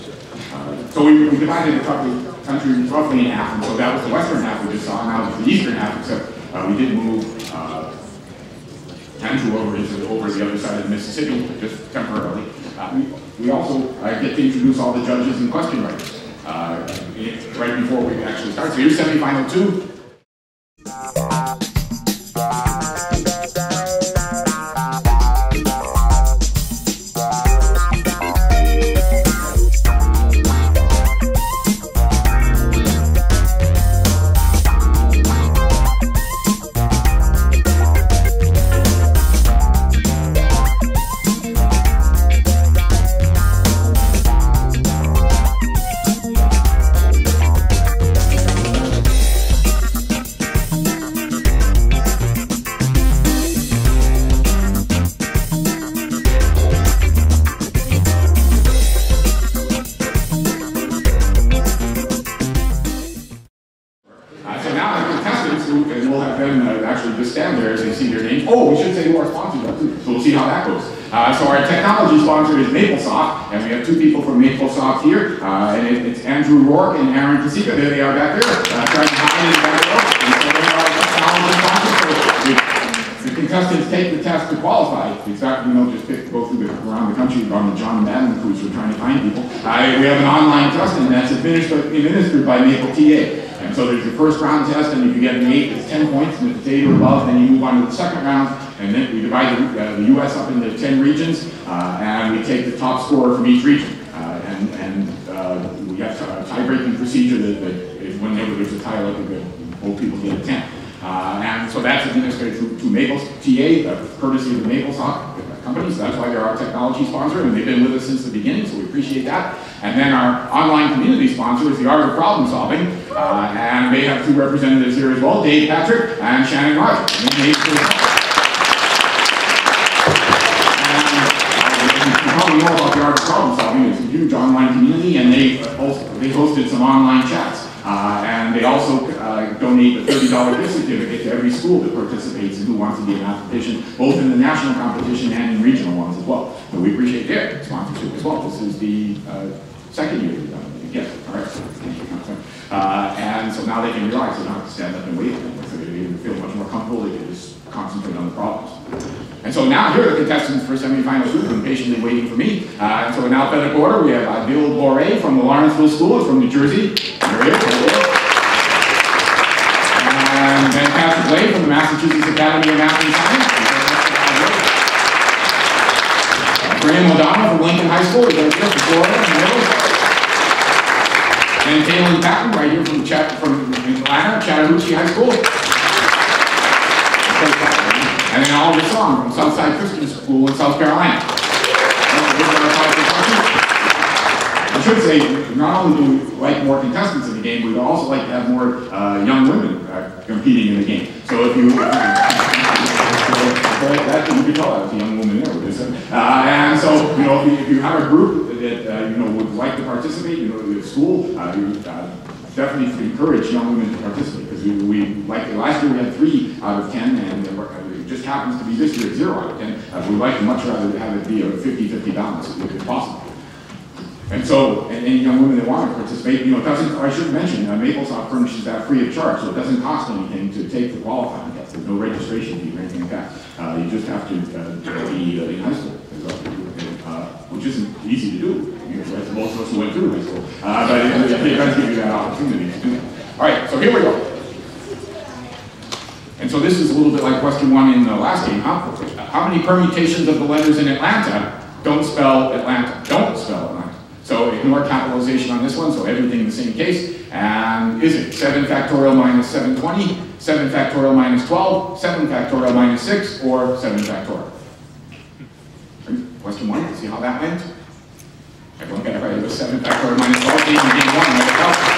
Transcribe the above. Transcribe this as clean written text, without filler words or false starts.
So we divided the country roughly in half, and so that was the western half we just saw, now it's the eastern half, except we did move Andrew over the other side of the Mississippi, just temporarily. We also get to introduce all the judges and question writers right before we actually start. So here's semifinal 2. And we'll have them actually just stand there as they see their name. Oh, we should say who our sponsors are too, so we'll see how that goes. So our technology sponsor is MapleSoft, and we have 2 people from MapleSoft here, and it's Andrew Rourke and Aaron Kasika. There they are back there, trying to hide in the back row. And so they are our technology sponsors. So the contestants take the test to qualify. Exactly, just go through around the country on the John Madden cruise. We're trying to find people. We have an online test, and that's administered by Maple TA. And so there's your first round test, and if you get an 8, it's 10 points, and if it's 8 or above, then you move on to the second round, and then we divide the U.S. up into 10 regions, and we take the top scorer from each region. And we have a tie-breaking procedure that whenever there's a tie, like both people get a 10. And so that's administered to Maple TA, courtesy of the MapleSoft company, so that's why they're our technology sponsor, and they've been with us since the beginning, so we appreciate that. And then our online community sponsor is the Art of Problem Solving, and they have 2 representatives here as well, Dave Patrick and Shannon Roger. And you probably know about the Art of Problem Solving. It's a huge online community, and they hosted some online chats. And they also donate a $30 gift certificate to every school that participates and who wants to be a mathematician, both in the national competition and in regional ones as well. So we appreciate their sponsorship as well. This is the second year we've done it. Yes, all right. And so now they can realize they don't have to stand up and wait anymore. So they feel much more comfortable. They can just concentrate on the problems. And so now here are the contestants for semifinals 2 who've been patiently waiting for me. And so in alphabetical order, we have Bill Boré from the Lawrenceville School, from New Jersey. There he is. And then Patrick Blade from the Massachusetts Academy of Math and Science. Graham O'Donnell from Lincoln High School. He's right here from Florida. And Taylor Patton right here from Atlanta, Chattahoochee High School. And then Oliver Song from Southside Christian School in South Carolina. I should say, not only do we like more contestants in the game, we'd also like to have more young women competing in the game. So if you, that you can tell that's a young woman there with this. And so, if you have a group that would like to participate, the school, definitely encourage young women to participate, because we like last year we had 3 out of 10, and it just happens to be this year at 0 out of 10. We'd like to much rather have it be a 50-50 balance if possible. And so, any young women that want to participate, it doesn't, I should mention, MapleSoft furnishes that free of charge, so it doesn't cost anything to take the qualifying test. There's no registration fee or anything like that. You just have to be in high school, which isn't easy to do. Most of us who went through high school. But it does give you that opportunity to do that. All right, so here we go. And so this is a little bit like question 1 in the last game. How many permutations of the letters in Atlanta don't spell Atlanta? Don't spell Atlanta. So ignore capitalization on this one, so everything in the same case. And is it 7 factorial minus 720, 7 factorial minus 12, 7 factorial minus 6, or 7 factorial? Question 1, let's see how that went. Everyone got it right. It was 7 factorial minus 12, game 1.